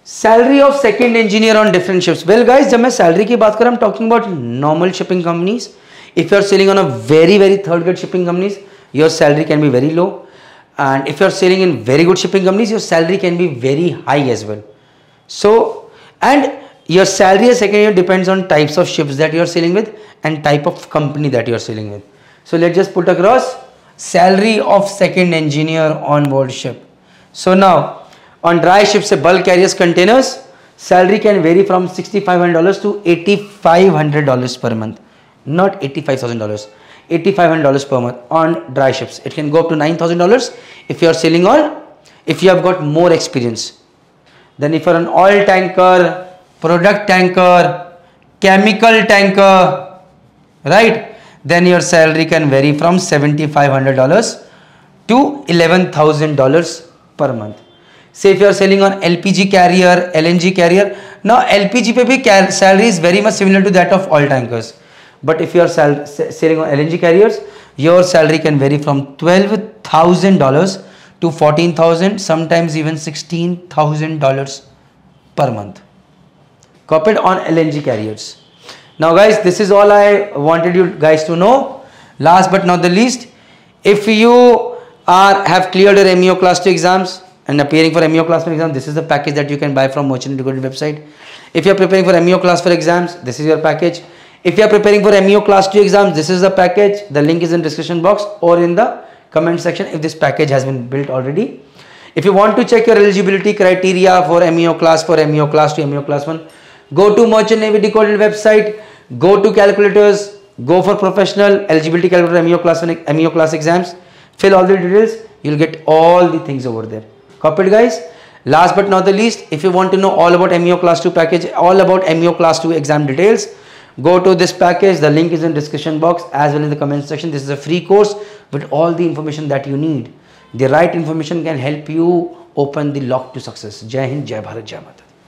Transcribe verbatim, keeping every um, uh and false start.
Salary of second engineer on different ships. Well guys, जब मैं salary की बात करूं, I am talking about normal shipping companies. If you are sailing on a very very third grade shipping companies, your salary can be very low. And if you are selling in very good shipping companies, your salary can be very high as well. So, and your salary as second year depends on types of ships that you are selling with and type of company that you are selling with. So let's just put across salary of second engineer on board ship. So now on dry ships, say bulk carriers, containers, salary can vary from six thousand five hundred dollars to eight thousand five hundred dollars per month, not eighty-five thousand dollars. eight thousand five hundred dollars per month on dry ships. It can go up to nine thousand dollars if you are selling on, if you have got more experience. Then if you are an oil tanker, product tanker, chemical tanker, right, then your salary can vary from seven thousand five hundred dollars to eleven thousand dollars per month. Say if you are selling on L P G carrier, L N G carrier, now L P G pe bhi salary is very much similar to that of oil tankers. But if you are sell, selling on L N G carriers, your salary can vary from twelve thousand dollars to fourteen thousand dollars, sometimes even sixteen thousand dollars per month. Copied on L N G carriers. Now guys, this is all I wanted you guys to know. Last but not the least, if you are have cleared your M E O class two exams and appearing for M E O class one exam, this is the package that you can buy from Merchant Integrated website. If you are preparing for M E O class four exams, this is your package. If you are preparing for M E O class two exams, this is the package. The link is in description box or in the comment section if this package has been built already. If you want to check your eligibility criteria for M E O class four, M E O class two, M E O class one, go to Merchant Navy Decoded website, go to calculators, go for professional eligibility calculator M E O class one, M E O class exams, fill all the details, you'll get all the things over there. Copied guys? Last but not the least, if you want to know all about M E O class two package, all about M E O class two exam details, go to this package. The link is in description box as well in the comment section. This is a free course with all the information that you need. The right information can help you open the lock to success. Jai Hind, Jai Bharat, Jai Mata.